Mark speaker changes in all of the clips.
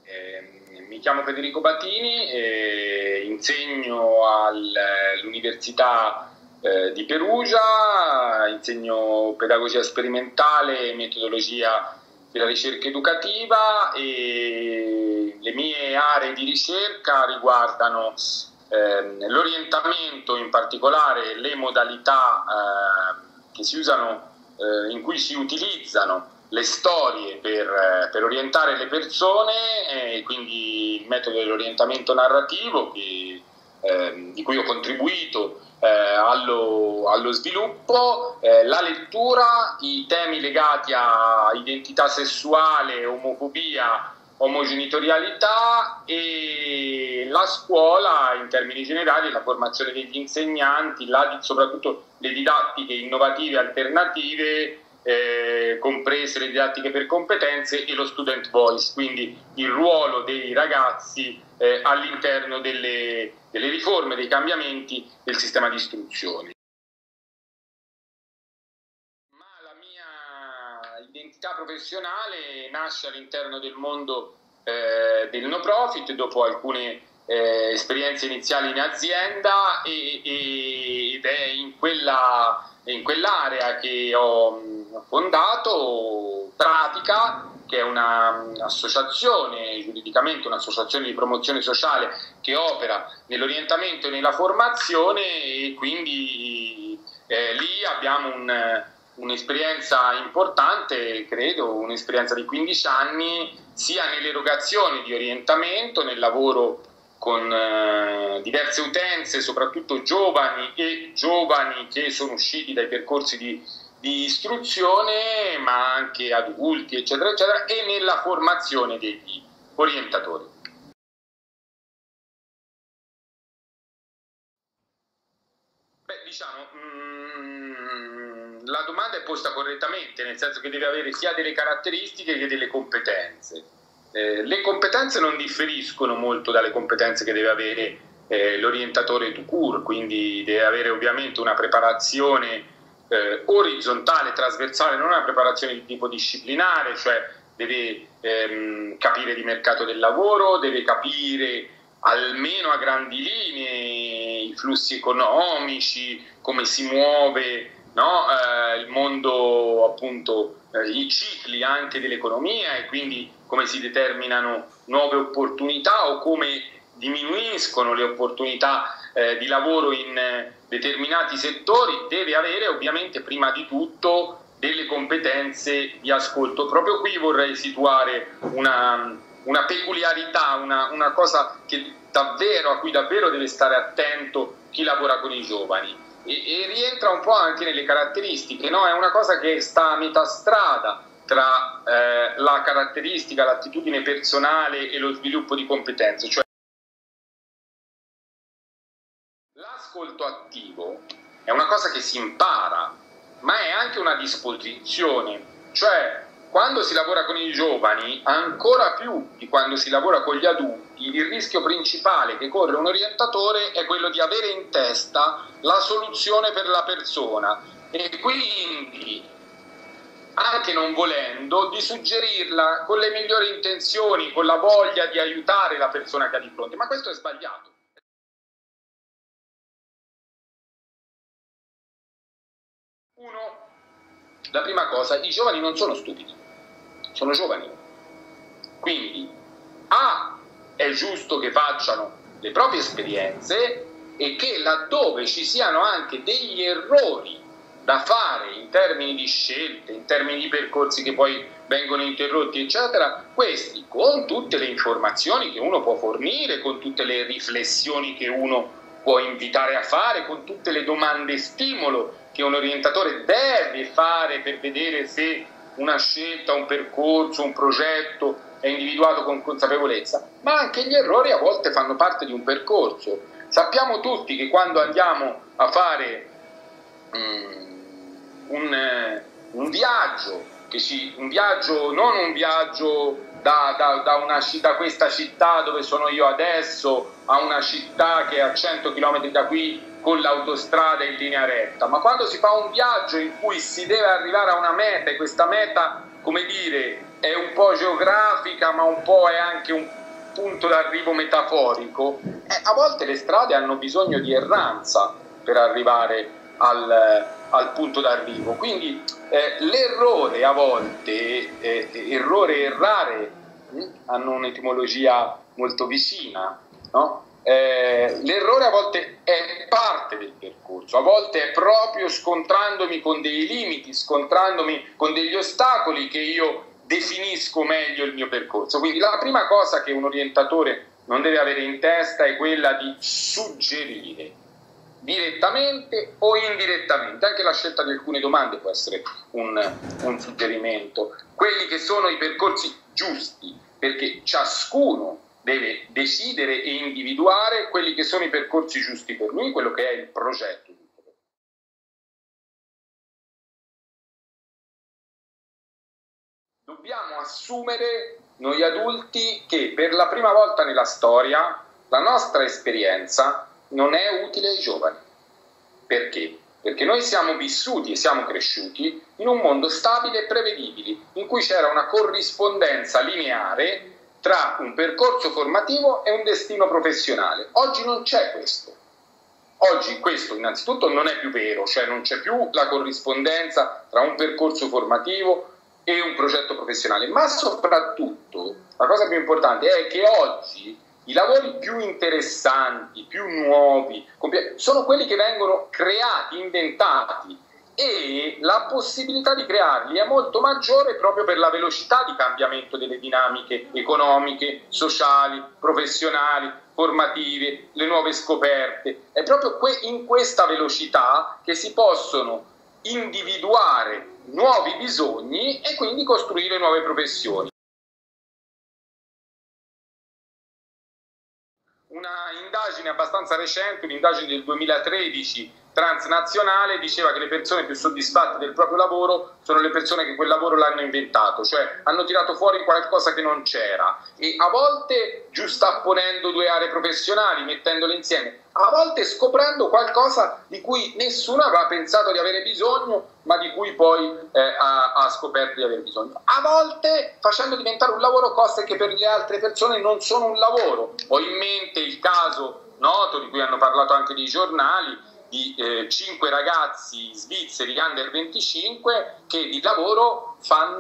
Speaker 1: Mi chiamo Federico Batini, insegno all'Università di Perugia, insegno pedagogia sperimentale e metodologia della ricerca educativa, e le mie aree di ricerca riguardano l'orientamento, in particolare le modalità che si usano, in cui si utilizzano le storie per orientare le persone, quindi il metodo dell'orientamento narrativo di cui ho contribuito allo sviluppo, la lettura, i temi legati a identità sessuale, omofobia, omogenitorialità, e la scuola in termini generali, la formazione degli insegnanti, soprattutto le didattiche innovative alternative, comprese le didattiche per competenze, e lo student voice, quindi il ruolo dei ragazzi all'interno delle riforme, dei cambiamenti del sistema di istruzione. Ma la mia identità professionale nasce all'interno del mondo del no profit, dopo alcune esperienze iniziali in azienda, ed è in quell'area che ho fondato Pratica, che è un'associazione, giuridicamente un'associazione di promozione sociale che opera nell'orientamento e nella formazione, e quindi lì abbiamo un'esperienza importante, credo, un'esperienza di 15 anni, sia nell'erogazione di orientamento, nel lavoro con diverse utenze, soprattutto giovani che sono usciti dai percorsi di istruzione, ma anche adulti, eccetera, eccetera, e nella formazione degli orientatori. La domanda è posta correttamente, nel senso che deve avere sia delle caratteristiche che delle competenze. Le competenze non differiscono molto dalle competenze che deve avere l'orientatore tout court, quindi deve avere ovviamente una preparazione orizzontale, trasversale, non una preparazione di tipo disciplinare, cioè deve capire di mercato del lavoro, deve capire almeno a grandi linee i flussi economici, come si muove, no? Il mondo, appunto, i cicli anche dell'economia, e quindi come si determinano nuove opportunità o come diminuiscono le opportunità di lavoro in determinati settori. Deve avere ovviamente prima di tutto delle competenze di ascolto. Proprio qui vorrei situare una peculiarità, una cosa a cui davvero deve stare attento chi lavora con i giovani, e rientra un po' anche nelle caratteristiche, no? È una cosa che sta a metà strada tra la caratteristica, l'attitudine personale e lo sviluppo di competenze. Cioè, l'ascolto attivo è una cosa che si impara, ma è anche una disposizione. Cioè, quando si lavora con i giovani, ancora più di quando si lavora con gli adulti, il rischio principale che corre un orientatore è quello di avere in testa la soluzione per la persona, e quindi, anche non volendo, di suggerirla con le migliori intenzioni, con la voglia di aiutare la persona che ha di fronte. Ma questo è sbagliato. La prima cosa, i giovani non sono stupidi, sono giovani. Quindi, è giusto che facciano le proprie esperienze, e che laddove ci siano anche degli errori da fare in termini di scelte, in termini di percorsi che poi vengono interrotti, eccetera, questi, con tutte le informazioni che uno può fornire, con tutte le riflessioni che uno può invitare a fare, con tutte le domande stimolo che un orientatore deve fare per vedere se una scelta, un percorso, un progetto è individuato con consapevolezza. Ma anche gli errori a volte fanno parte di un percorso. Sappiamo tutti che quando andiamo a fare un viaggio, non un viaggio da questa città dove sono io adesso a una città che è a 100 km da qui con l'autostrada in linea retta, ma quando si fa un viaggio in cui si deve arrivare a una meta, e questa meta, come dire, è un po' geografica, ma un po' è anche punto d'arrivo metaforico, a volte le strade hanno bisogno di erranza per arrivare al punto d'arrivo. Quindi l'errore a volte, errore e errare hanno un'etimologia molto vicina, no? L'errore a volte è parte del percorso, a volte è proprio scontrandomi con dei limiti, scontrandomi con degli ostacoli che io definisco meglio il mio percorso. Quindi la prima cosa che un orientatore non deve avere in testa è quella di suggerire, direttamente o indirettamente. Anche la scelta di alcune domande può essere un suggerimento, quelli che sono i percorsi giusti, perché ciascuno deve decidere e individuare quelli che sono i percorsi giusti per lui, quello che è il progetto. Dobbiamo assumere, noi adulti, che per la prima volta nella storia la nostra esperienza non è utile ai giovani. Perché? Perché noi siamo vissuti e siamo cresciuti in un mondo stabile e prevedibile, in cui c'era una corrispondenza lineare tra un percorso formativo e un destino professionale. Oggi non c'è questo. Oggi questo innanzitutto non è più vero, cioè non c'è più la corrispondenza tra un percorso formativo e un progetto professionale, ma soprattutto la cosa più importante è che oggi i lavori più interessanti, più nuovi, sono quelli che vengono creati, inventati, e la possibilità di crearli è molto maggiore proprio per la velocità di cambiamento delle dinamiche economiche, sociali, professionali, formative, le nuove scoperte. È proprio in questa velocità che si possono individuare nuovi bisogni e quindi costruire nuove professioni. Una indagine abbastanza recente, un'indagine del 2013 transnazionale, diceva che le persone più soddisfatte del proprio lavoro sono le persone che quel lavoro l'hanno inventato, cioè hanno tirato fuori qualcosa che non c'era, e a volte giustapponendo due aree professionali, mettendole insieme, a volte scoprendo qualcosa di cui nessuno aveva pensato di avere bisogno, ma di cui poi ha scoperto di avere bisogno. A volte facendo diventare un lavoro cose che per le altre persone non sono un lavoro. Ho in mente il caso noto, di cui hanno parlato anche dei giornali, di 5 ragazzi svizzeri under 25 che di lavoro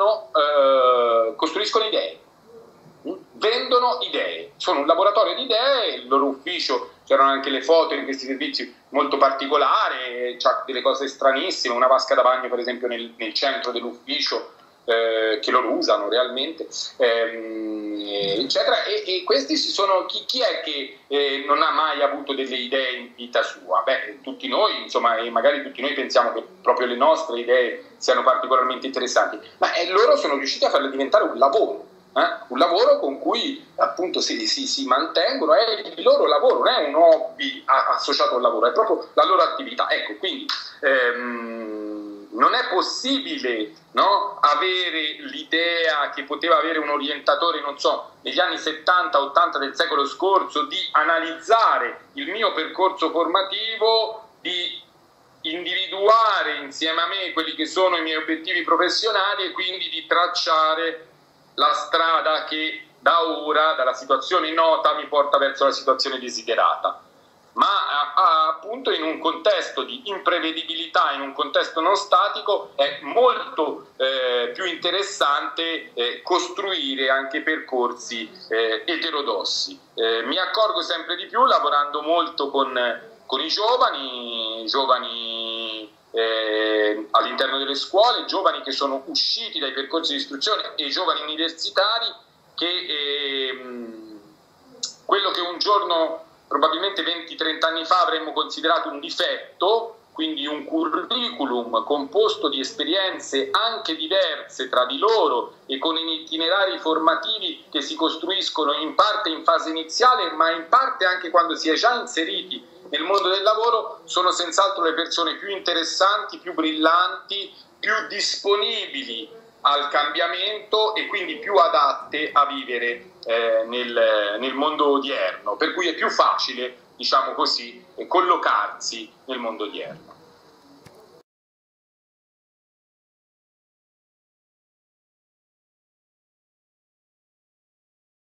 Speaker 1: costruiscono idee, vendono idee, sono un laboratorio di idee. Il loro ufficio, c'erano anche le foto in questi servizi molto particolari, c'ha delle cose stranissime, una vasca da bagno per esempio nel centro dell'ufficio, che loro usano realmente, eccetera. E questi sono chi è che non ha mai avuto delle idee in vita sua? Beh, tutti noi, insomma, e magari tutti noi pensiamo che proprio le nostre idee siano particolarmente interessanti, ma loro sono riusciti a farle diventare un lavoro. Un lavoro con cui appunto si mantengono, è il loro lavoro, non è un hobby associato al lavoro, è proprio la loro attività. Ecco, quindi non è possibile, no, avere l'idea che poteva avere un orientatore, non so, negli anni 70-80 del secolo scorso, di analizzare il mio percorso formativo, di individuare insieme a me quelli che sono i miei obiettivi professionali e quindi di tracciare la strada che da ora, dalla situazione nota, mi porta verso la situazione desiderata. Ma appunto in un contesto di imprevedibilità, in un contesto non statico, è molto più interessante costruire anche percorsi eterodossi. Mi accorgo sempre di più, lavorando molto con i giovani all'interno delle scuole, giovani che sono usciti dai percorsi di istruzione e giovani universitari, che quello che un giorno, probabilmente 20-30 anni fa, avremmo considerato un difetto, quindi un curriculum composto di esperienze anche diverse tra di loro e con itinerari formativi che si costruiscono in parte in fase iniziale, ma in parte anche quando si è già inseriti nel mondo del lavoro, sono senz'altro le persone più interessanti, più brillanti, più disponibili al cambiamento e quindi più adatte a vivere nel mondo odierno, per cui è più facile, diciamo così, collocarsi nel mondo odierno.